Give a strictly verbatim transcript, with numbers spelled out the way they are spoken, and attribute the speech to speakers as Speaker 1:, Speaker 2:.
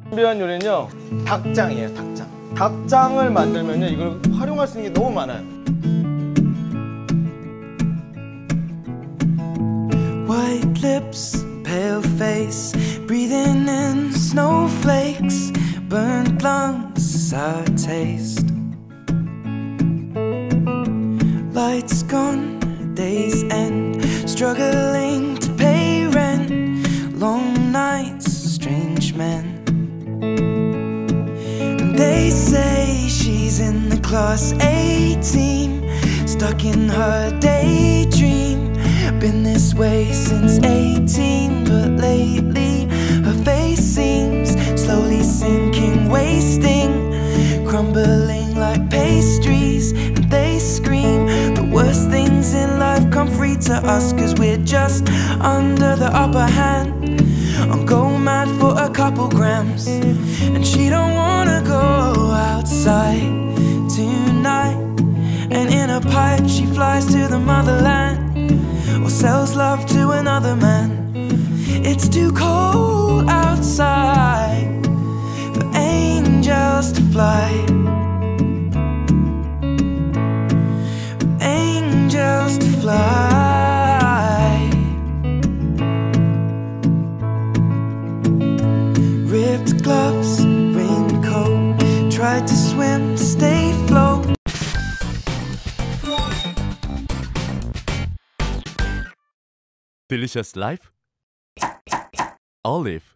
Speaker 1: 준비한 요리는요, 닭장이에요. 닭장. 닭장을 만들면요, 이걸 활용할 수 있는 게 너무 많아요.
Speaker 2: White lips, pale face, breathing in snowflakes, burnt lungs, sour taste. Lights gone, days end, struggling to pay rent, long nights, strange men. And they say she's in the class A team, stuck in her daydream. Been this way since eighteen, but lately her face seems slowly sinking, wasting, crumbling like pastries. And they scream the worst things in life come free to us, cause we're just under the upper hand. I'm go mad for a couple grams, and she don't wanna go outside tonight. And in a pipe she flies to the motherland, or sells love to another man. It's too cold outside for angels to fly, for angels to fly. Ripped gloves, raincoat, tried to swim, stay afloat.
Speaker 3: Delicious Life Olive